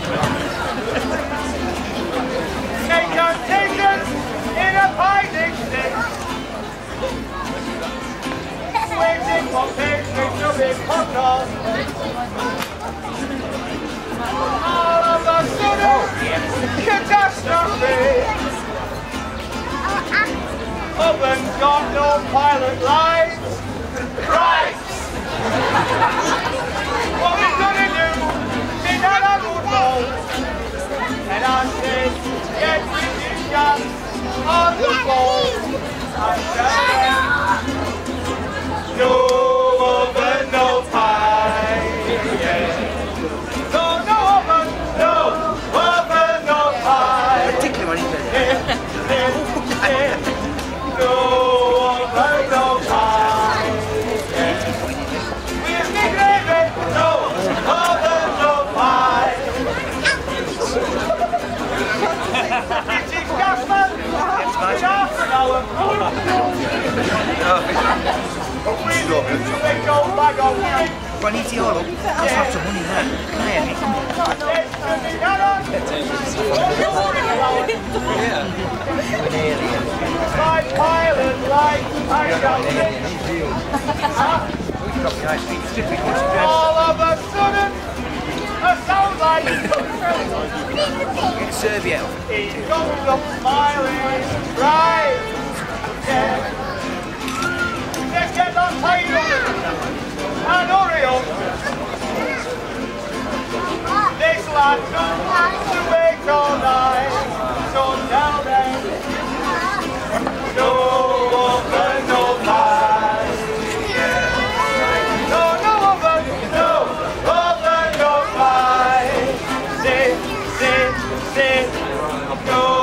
Taken in a piping stick. Waiting for pastry to be popped off. All of a sudden, catastrophe. Oven's got no pilot lights. Christ! What we gonna do? In that good roll. And I said, get musicians on the floor. I'm no oven, no pie. Yeah. No oven, no pie. Particularly when he's No oven, no pie. Yeah. We're gravy, no oven, no pie. British Gasman, half an hour. We go back on me. Well, I need to all up. I'll have some money there. Can I have it? My pilot light, I got it. All of a sudden, a sound like Get Serbia. he goes up smiling, right? Yeah. Let's get that title and hurry up. This lad comes to wait all night, so tell them no oven, no pie. No oven, no pie. Sit, no